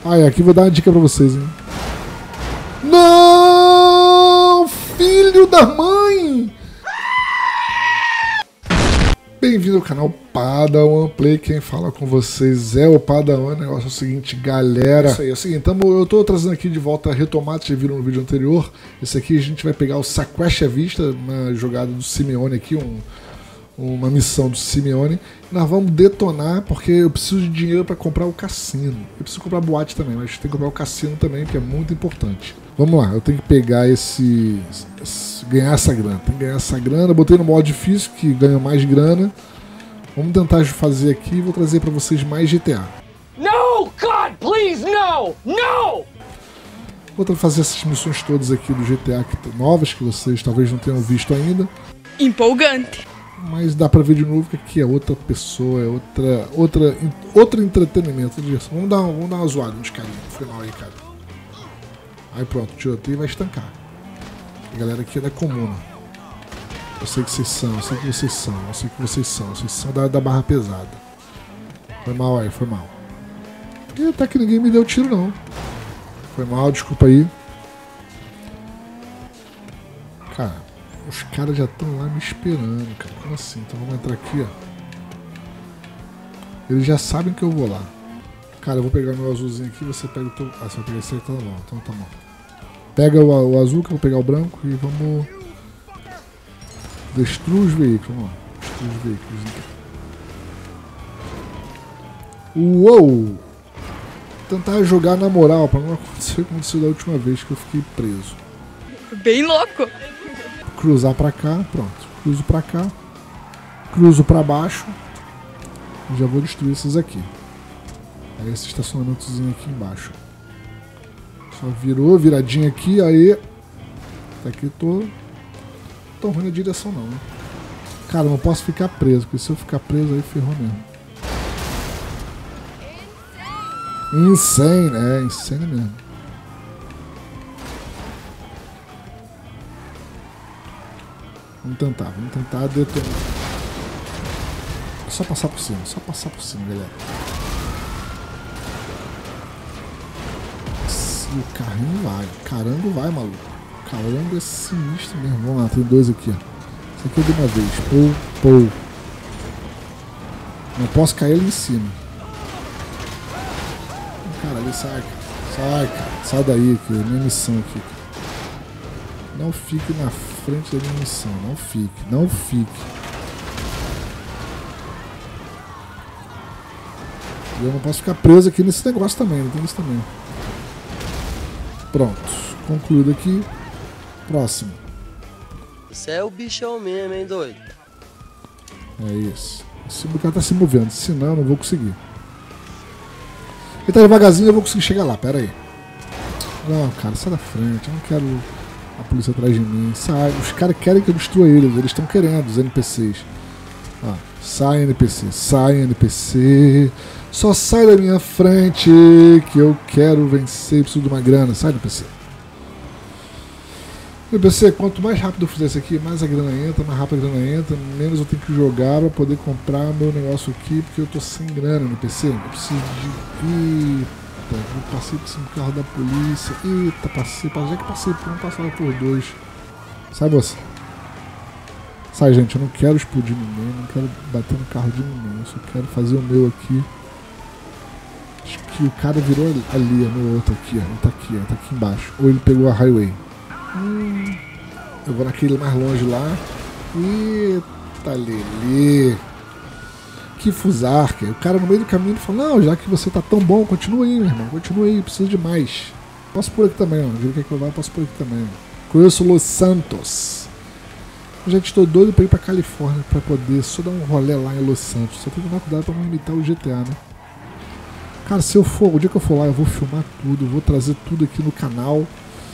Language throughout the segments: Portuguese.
Ah, é, aqui vou dar uma dica pra vocês, hein. Não! Filho da mãe! Bem-vindo ao canal Padawan Play, quem fala com vocês é o Padawan. O negócio é o seguinte, galera. Isso aí, é o seguinte, eu tô trazendo aqui de volta a retomada, vocês viram no vídeo anterior. Esse aqui a gente vai pegar o Saquest à Vista, uma jogada do Simeone aqui, uma missão do Simeone. Nós vamos detonar, porque eu preciso de dinheiro para comprar o cassino. Eu preciso comprar boate também, mas tem que comprar o cassino também, que é muito importante. Vamos lá, eu tenho que pegar ganhar essa grana. Tem que ganhar essa grana. Botei no modo difícil, que ganha mais grana. Vamos tentar fazer aqui e vou trazer para vocês mais GTA. No, God, please, no! No! Vou tentar fazer essas missões todas aqui do GTA novas, que vocês talvez não tenham visto ainda. Empolgante. Mas dá pra ver de novo que aqui é outra pessoa, é outro entretenimento. Vamos dar uma zoada nos carinhos no final aí, cara. Aí pronto, o tiroteio vai estancar. A galera aqui é da comuna. Eu sei que vocês são, eu sei que vocês são, eu sei que vocês são. Vocês são da barra pesada. Foi mal aí, foi mal. E até que ninguém me deu tiro não. Foi mal, desculpa aí. Cara, os caras já estão lá me esperando, cara. Como assim? Então vamos entrar aqui, ó. Eles já sabem que eu vou lá. Cara, eu vou pegar meu azulzinho aqui, você pega o teu... Ah, você vai pegar esse aí, tá bom. Então tá bom. Pega o azul, que eu vou pegar o branco e vamos... Destrua os veículos, vamos lá. Destrua os veículos. Uou! Tentar jogar na moral, pra não acontecer como aconteceu da última vez que eu fiquei preso. Bem louco. Cruzar pra cá, pronto. Cruzo pra cá. Cruzo pra baixo. E já vou destruir esses aqui. Aí esse estacionamentozinho aqui embaixo. Só virou, viradinha aqui, aí. Até aqui tô ruim na direção não, né? Cara, não posso ficar preso, porque se eu ficar preso aí ferrou mesmo. Insane, insane mesmo. Vamos tentar detonar. É só passar por cima, galera. E o carrinho vai, caramba vai, maluco. Caramba, é sinistro mesmo. Vamos lá, tem dois aqui, ó. Esse aqui é de uma vez. Pou. Não posso cair ali em cima. Caralho, sai, cara. Sai daí, que é minha missão aqui. Não fique na frente da minha missão. Não fique. E eu não posso ficar preso aqui nesse negócio também. Não tem isso também. Pronto. Concluído aqui. Próximo. Você é o bichão mesmo, hein, doido? É isso. O cara tá se movendo. Senão eu não vou conseguir. Ele tá devagarzinho, eu vou conseguir chegar lá. Pera aí. Não, cara, sai da frente. Eu não quero a polícia atrás de mim. Sai. Os caras querem que eu destrua eles. Eles estão querendo, os NPCs. Ó, sai NPC. Só sai da minha frente que eu quero vencer. Preciso de uma grana. Sai, NPC. NPC, quanto mais rápido eu fizer isso aqui, mais a grana entra, mais rápido a grana entra, menos eu tenho que jogar pra poder comprar meu negócio aqui, porque eu tô sem grana, NPC. Eu preciso de... Eita, eu passei por cima do carro da polícia. Eita, já que passei por um, passava por dois. Sai, moça. Sai, gente, eu não quero explodir ninguém, não quero bater no carro de ninguém, eu só quero fazer o meu aqui. Acho que o cara virou ali, no outro aqui, ó. Ele tá aqui embaixo. Ou ele pegou a highway. Eu vou naquele mais longe lá. Eita, Lelê. Que fusarca. O cara no meio do caminho fala: não, já que você tá tão bom, continua aí, meu irmão. Continua aí, preciso de mais. Posso por aqui também, ó. Viu que é que eu vou? Posso por aqui também. Conheço Los Santos. Eu já estou doido pra ir pra Califórnia pra poder só dar um rolê lá em Los Santos. Só tem que tomar cuidado pra não imitar o GTA, né? Cara, se eu for, o dia que eu for lá, eu vou filmar tudo, vou trazer tudo aqui no canal.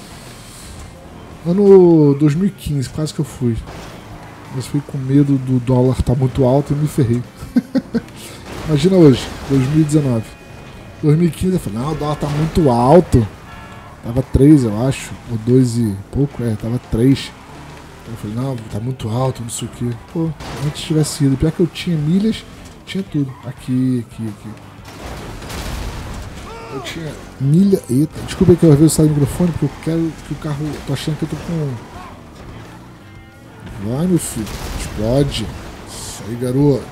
Ano 2015, quase que eu fui. Mas fui com medo do dólar estar muito alto e me ferrei. Imagina hoje, 2019. 2015 eu falei, não, o dólar tá muito alto. Tava 3, eu acho, ou 2 e pouco, tava 3. Eu falei, não, tá muito alto, não sei o que. Pô, antes tivesse ido, pior que eu tinha milhas, tinha tudo. Aqui. Eu tinha milha. Eita, desculpa aí que eu às vezes saio do microfone porque eu quero que o carro. Tô achando que eu tô com. Vai, meu filho. Explode. Isso aí, garoto.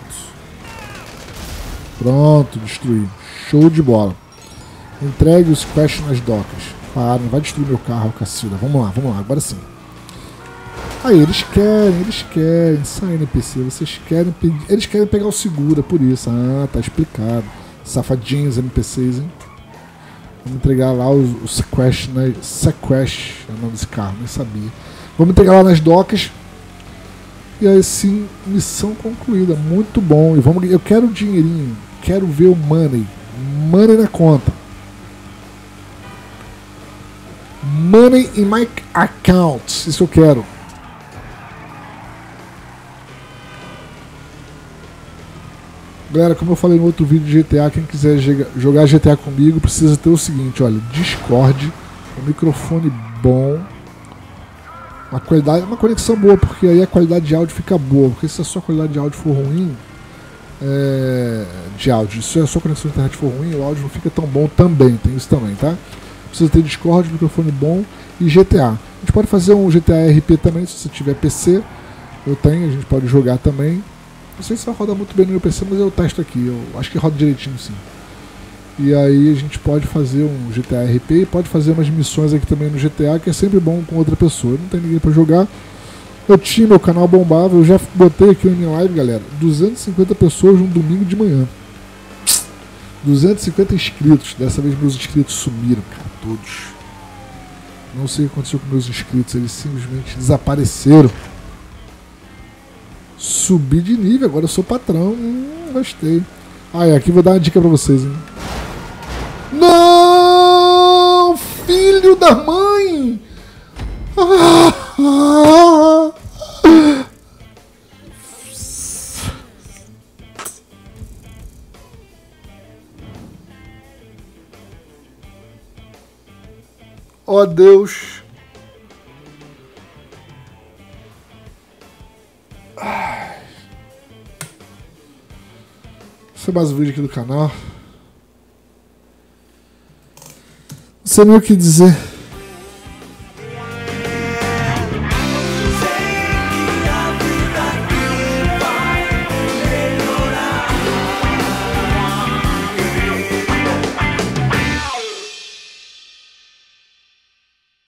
Pronto, destruí. Show de bola. Entregue os Quest nas docas. Claro, não vai destruir meu carro, cacilda. Vamos lá, agora sim. Aí, eles querem. Sai, NPC, vocês querem. Eles querem pegar o seguro, é por isso. Ah, tá explicado. Safadinhos NPCs, hein? Vamos entregar lá o Sequest, né? Sequest é o nome desse carro, nem sabia. Vamos entregar lá nas docas. E aí sim, missão concluída. Muito bom. E eu quero o dinheirinho. Quero ver o money. Money na conta. Money in my account. Isso eu quero. Galera, como eu falei no outro vídeo de GTA, quem quiser jogar GTA comigo precisa ter o seguinte, olha, Discord, um microfone bom, uma conexão boa, porque aí a qualidade de áudio fica boa, porque se a sua qualidade de áudio for ruim, se a sua conexão de internet for ruim, o áudio não fica tão bom também, tem isso também, tá? Precisa ter Discord, microfone bom e GTA. A gente pode fazer um GTA RP também, se você tiver PC, eu tenho, a gente pode jogar também. Não sei se vai rodar muito bem no meu PC, mas eu testo aqui. Eu acho que roda direitinho, sim. E aí a gente pode fazer um GTA RP e pode fazer umas missões aqui também no GTA, que é sempre bom com outra pessoa. Não tem ninguém pra jogar. Eu tinha meu canal bombava, eu já botei aqui na minha live, galera. 250 pessoas num domingo de manhã. 250 inscritos. Dessa vez meus inscritos sumiram, cara. Todos. Não sei o que aconteceu com meus inscritos. Eles simplesmente desapareceram. Subi de nível, agora eu sou patrão. Gostei. Aqui vou dar uma dica pra vocês, hein? Não! Filho da mãe! Oh, Deus! Esse é mais um vídeo aqui do canal. Não sei nem o que dizer.